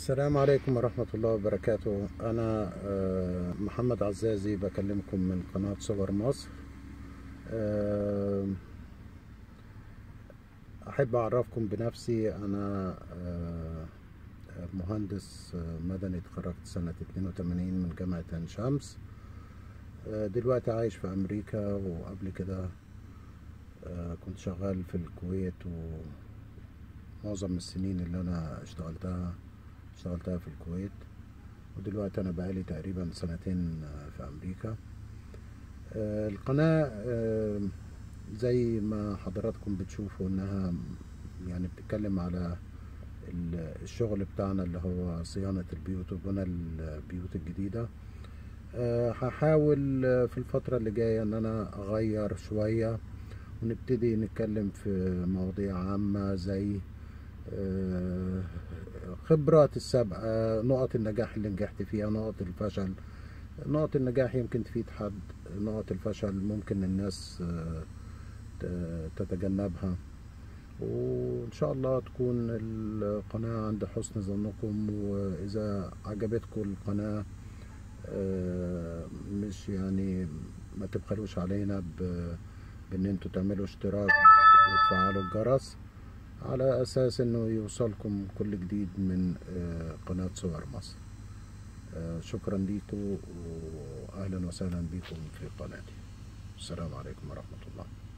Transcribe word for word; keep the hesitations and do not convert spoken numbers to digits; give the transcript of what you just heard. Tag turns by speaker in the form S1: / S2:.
S1: السلام عليكم ورحمة الله وبركاته. أنا آه، محمد عزازي بكلمكم من قناة صور مصر. آه، أحب أعرفكم بنفسي. أنا آه، مهندس آه، مدني، اتخرجت سنة اتنين وتمانين من جامعة عين شمس. آه، دلوقتي عايش في أمريكا، وقبل كده آه، كنت شغال في الكويت، ومعظم السنين اللي أنا اشتغلتها اشتغلتها في الكويت. ودلوقتي أنا بقالي تقريبا سنتين آه، في أمريكا. آه، القناة آه، زي ما حضراتكم بتشوفوا إنها يعني بتتكلم على ال- الشغل بتاعنا اللي هو صيانة البيوت وبناء البيوت الجديدة. آه، هحاول آه، في الفترة اللي جاية إن أنا أغير شوية، ونبتدي نتكلم في مواضيع عامة زي آه، خبرات السابقة، نقط النجاح اللي نجحت فيها، نقط الفشل. نقط النجاح يمكن تفيد حد، نقط الفشل ممكن الناس آه، ت- تتجنبها. وإن شاء الله تكون القناة عند حسن ظنكم. وإذا عجبتكم القناة آه، مش يعني ما تبخلوش علينا ب- بإن انتوا تعملوا اشتراك وتفعلوا الجرس، على أساس إنه يوصلكم كل جديد من آه، قناة صور مصر. آه، شكرا ليكم، وأهلا وسهلا بكم في قناتي. السلام عليكم ورحمة الله.